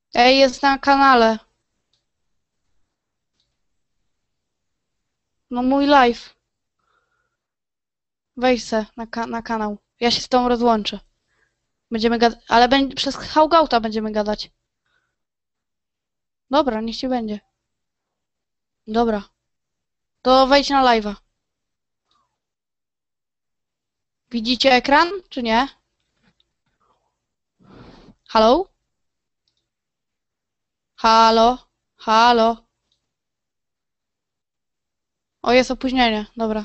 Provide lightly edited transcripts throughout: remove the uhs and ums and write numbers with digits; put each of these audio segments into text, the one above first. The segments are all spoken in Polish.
Ej, jest na kanale. No mój live. Wejdź se na kanał. Ja się z tą rozłączę. Będziemy gadać, ale przez Hangouta będziemy gadać. Dobra, niech ci będzie. Dobra. To wejdź na live'a. Widzicie ekran, czy nie? Halo? Halo? Halo? O, jest opóźnienie. Dobra.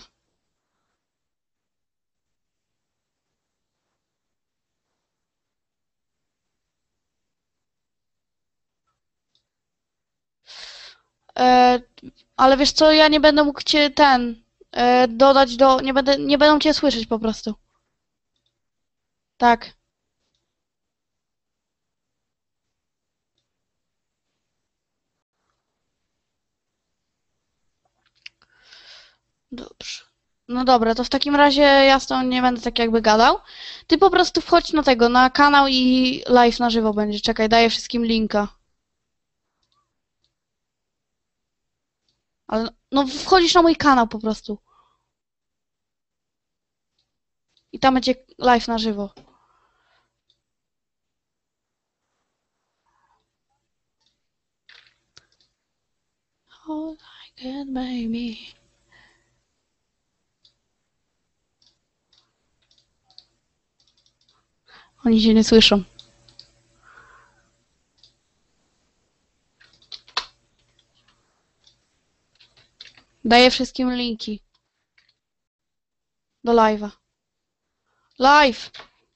E, ale wiesz co, ja nie będę mógł cię dodać do... Nie będą cię słyszeć po prostu. Tak. Dobrze. No dobra, to w takim razie ja z tą nie będę tak jakby gadał. Ty po prostu wchodź na tego, na kanał i live na żywo będzie. Czekaj, daję wszystkim linka. Ale no wchodzisz na mój kanał po prostu. I tam będzie live na żywo. All I get, baby. Oni się nie słyszą. Daję wszystkim linki. Do live'a. Live!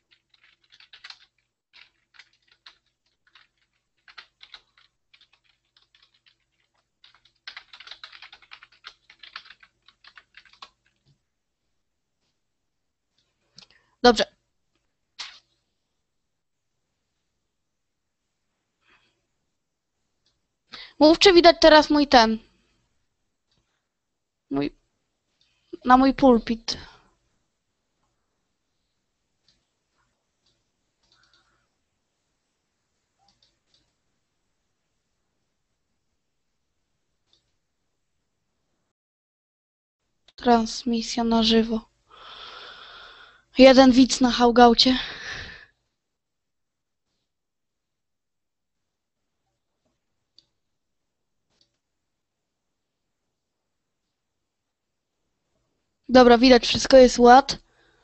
Dobrze. Mów, czy widać teraz mój, na mój pulpit. Transmisja na żywo. Jeden widz na Hangoucie. Dobra, widać, wszystko jest ład.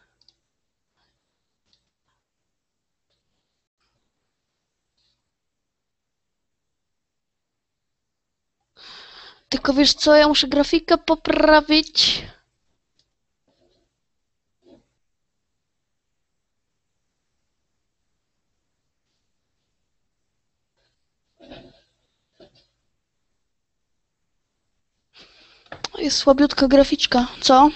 Tylko wiesz co, ja muszę grafikę poprawić. Jest słabiutka graficzka. Co?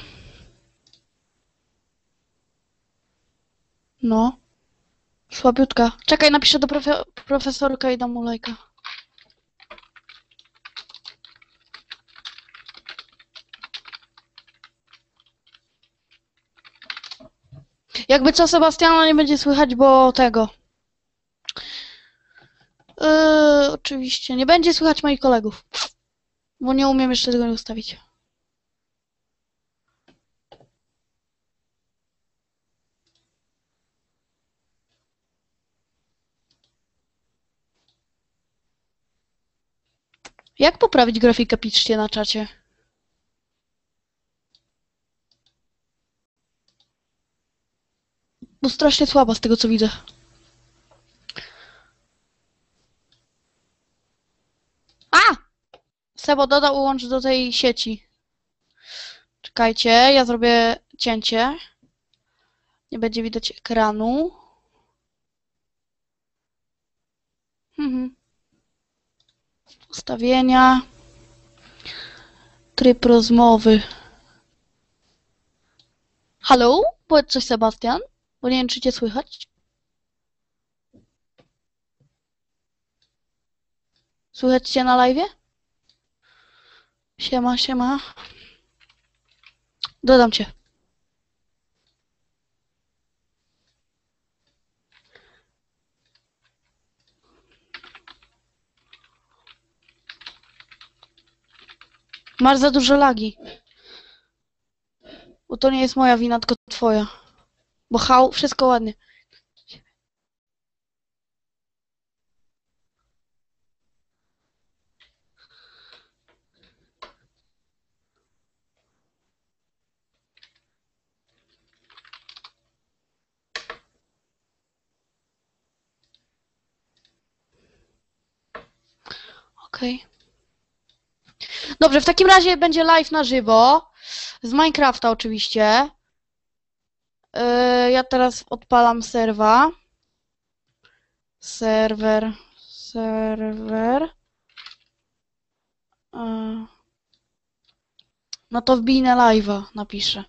No. Słabiutka. Czekaj, napiszę do profesorka i dam mu lajka. Jakby co, Sebastiana nie będzie słychać, bo tego. Oczywiście. Nie będzie słychać moich kolegów. Bo nie umiem jeszcze tego ustawić. Jak poprawić grafikę, piszcie na czacie. Bo strasznie słaba z tego co widzę. A! Sebo, dodał ułącz do tej sieci. Czekajcie, ja zrobię cięcie. Nie będzie widać ekranu. Ustawienia. Tryb rozmowy. Halo? Powiedz coś, Sebastian, bo nie wiem, czy cię słychać. Słychać cię na live'ie? Siema, siema. Dodam cię. Masz za dużo lagi. Bo to nie jest moja wina, tylko twoja. Bo wszystko ładnie. Okej. Dobrze, w takim razie będzie live na żywo. Z Minecrafta oczywiście. Ja teraz odpalam serwa. Serwer. No to wbij na live'a, napiszę.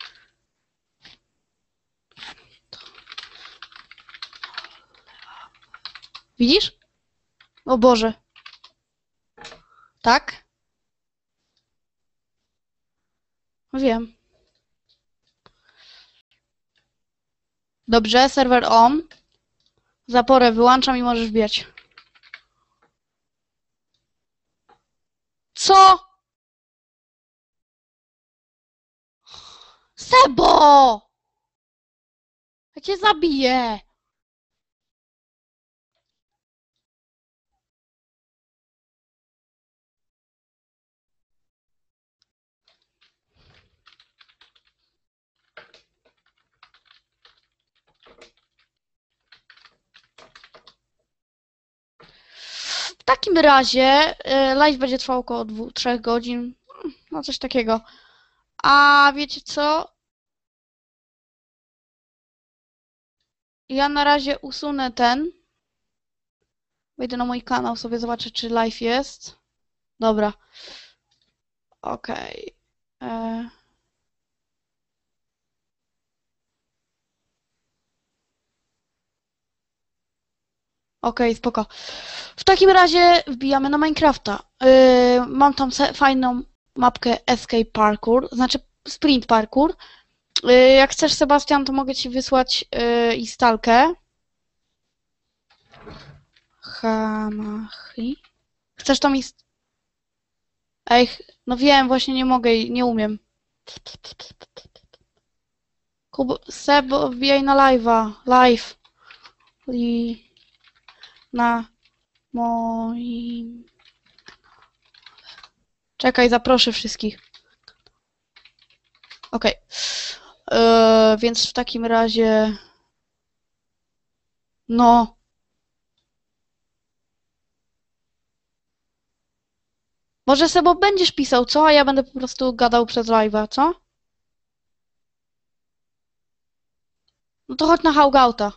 Widzisz? O Boże. Tak? Wiem. Dobrze, serwer on. Zaporę wyłączam i możesz biec. Co? Sebo! Ja cię zabiję! W takim razie live będzie trwał około 2-3 godzin. No coś takiego. A wiecie co? Ja na razie usunę ten. Wejdę na mój kanał, sobie zobaczę, czy live jest. Dobra. Okej. Okej, spoko. W takim razie wbijamy na Minecrafta. Mam tam fajną mapkę Escape Parkour, znaczy Sprint Parkour. Jak chcesz, Sebastian, to mogę ci wysłać instalkę. Hamachi. Chcesz tam Ej, no wiem, właśnie nie mogę i nie umiem. Seb, wbijaj na live'a. Live. Na moim... Czekaj, zaproszę wszystkich. Okej. Więc w takim razie... No. Może Sebo będziesz pisał, co? A ja będę po prostu gadał przez live'a, co? No to chodź na Hangouta.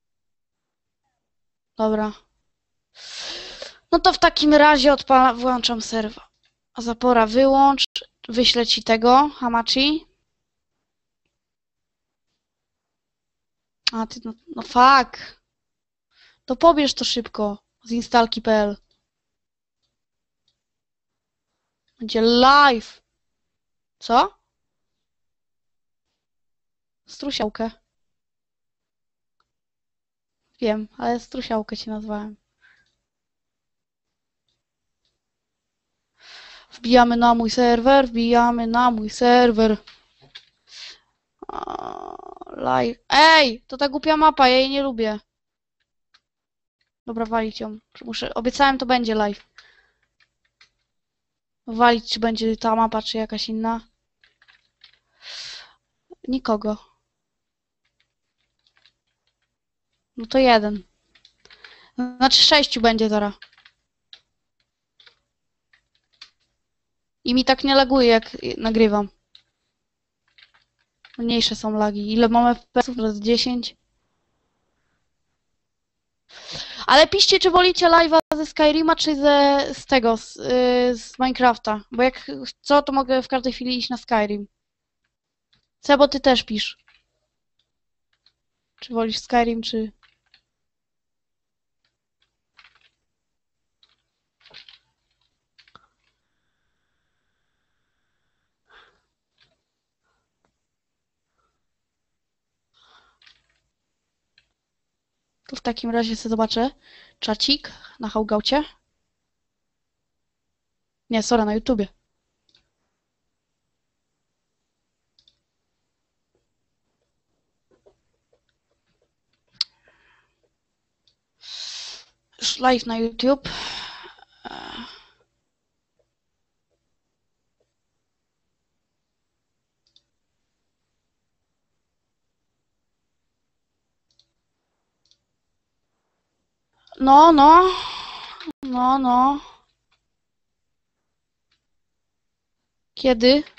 Dobra. No to w takim razie włączam serwa. Zapora wyłącz. Wyślę ci tego, Hamachi. A ty, no fuck. To pobierz to szybko z instalki.pl. Będzie live. Co? Strusiałkę. Wiem, ale strusiałkę ci nazwałem. Wbijamy na mój serwer, wbijamy na mój serwer. Live. Ej, to ta głupia mapa, ja jej nie lubię. Dobra, walić ją. Obiecałem, to będzie live. Walić, czy będzie ta mapa, czy jakaś inna. Nikogo. No to jeden. Znaczy 6 będzie zaraz. I mi tak nie laguje, jak nagrywam. Mniejsze są lagi. Ile mamy FPS-ów? Teraz 10. Ale piszcie, czy wolicie live'a ze Skyrima, czy z tego, z Minecrafta. Bo jak co, to mogę w każdej chwili iść na Skyrim. Sebo, ty też pisz. Czy wolisz Skyrim, czy... To w takim razie sobie zobaczę. Czacik na Hangoucie. Nie, sorry, na YouTubie. live na YouTube. No, no. No, no. Kiedy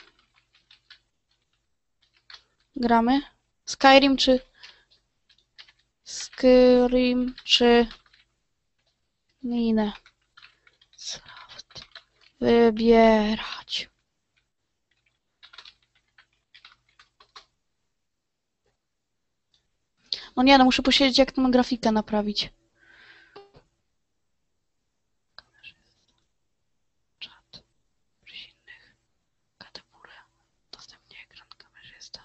gramy? Skyrim czy... Skyrim czy... Minę. Wybierać. No nie, no muszę posiedzieć jak tą grafikę naprawić. Czat. Innych. Kategoria. Dostępnie ekran kamerzysta.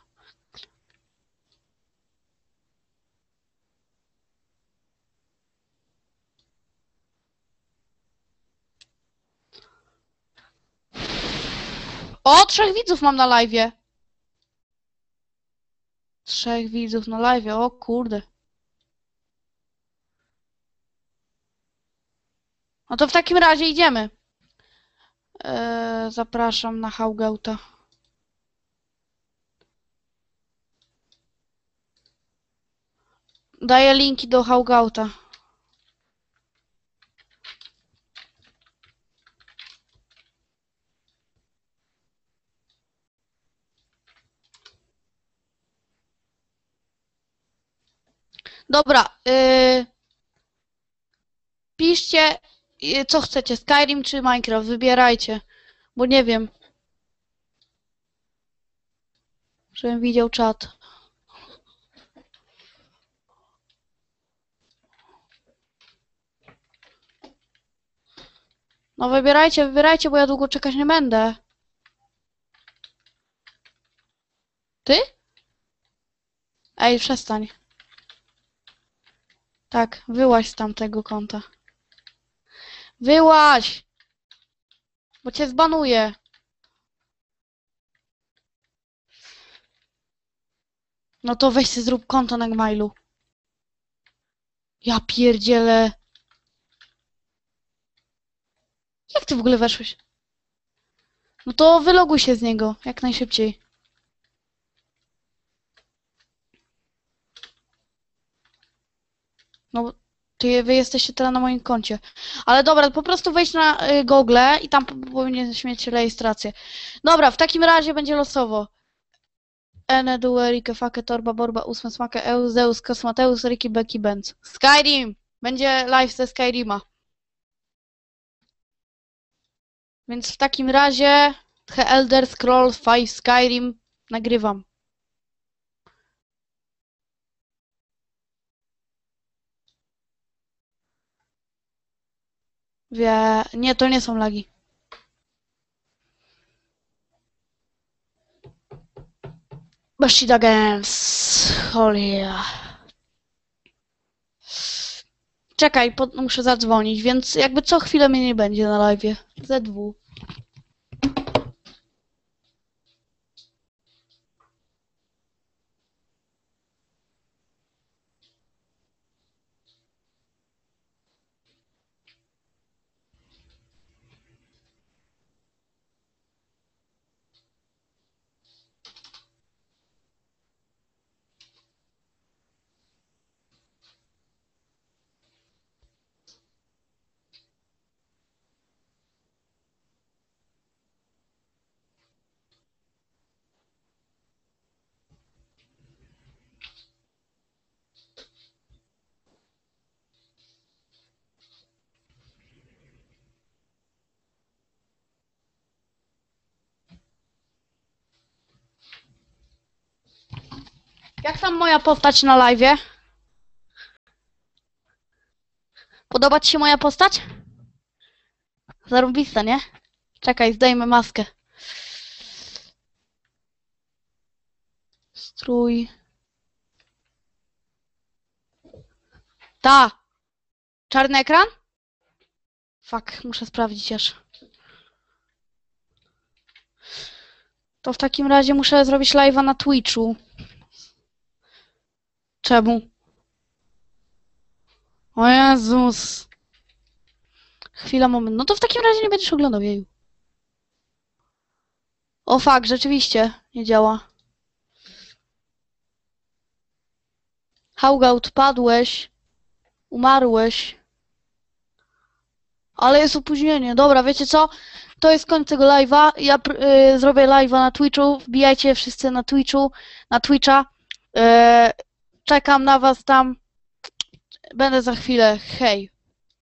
O, 3 widzów mam na live'ie. 3 widzów na live'ie, o kurde. No to w takim razie idziemy. Zapraszam na Hangouta. Daję linki do Hangouta. Dobra, piszcie co chcecie, Skyrim czy Minecraft, wybierajcie, bo nie wiem, żebym widział czat. No wybierajcie, wybierajcie, bo ja długo czekać nie będę. Ty? Ej, przestań. Tak, wyłaź z tamtego konta. Wyłaź! Bo cię zbanuję. No to weź sobie zrób konto na Gmailu. Ja pierdzielę. Jak ty w ogóle weszłeś? No to wyloguj się z niego, jak najszybciej. No, wy jesteście teraz na moim koncie. Ale dobra, po prostu wejdź na Google i tam powinieneś mieć rejestrację. Dobra, w takim razie będzie losowo. Ene, Due, Rike, Fake, Torba, Borba, Ósme, Smake, Euzeus, Kosmateus, Riki, Becky, Benz. Skyrim! Będzie live ze Skyrima. Więc w takim razie The Elder Scrolls V Skyrim nagrywam. Nie, to nie są lagi. Bashida Games. Holia. Czekaj, muszę zadzwonić, więc jakby co chwilę mnie nie będzie na live'ie. ZW. Jak tam moja postać na live'ie? Podoba ci się moja postać? Zarąbista, nie? Czekaj, zdejmę maskę. Strój. Ta! Czarny ekran? Fuck, muszę sprawdzić aż. To w takim razie muszę zrobić live'a na Twitchu. Czemu? O Jezus! Chwila, moment. No to w takim razie nie będziesz oglądał jej. O fuck, rzeczywiście nie działa. Hauga, odpadłeś. Umarłeś. Ale jest opóźnienie. Dobra, wiecie co? To jest koniec tego live'a. Ja zrobię live'a na Twitchu. Wbijajcie wszyscy na Twitcha. Czekam na was tam. Będę za chwilę. Hej.